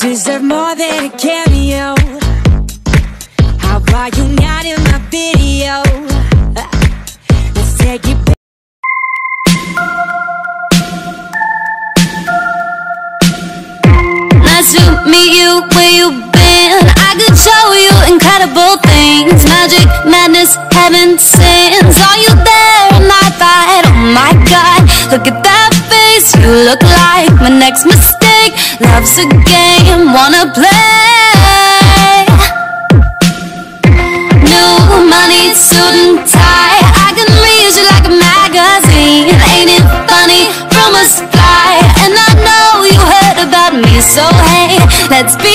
deserve more than a cameo. How about you not in my video? Let's take it back. Nice to meet you, where you been? I could show you incredible things. Magic, madness, heaven sins. Are you there? And I thought, oh my God, look at that face. You look like my next mistake. Love's a game, wanna play. New money, suit and tie. I can read you like a magazine. Ain't it funny? Rumors fly, and I know you heard about me. So hey, let's be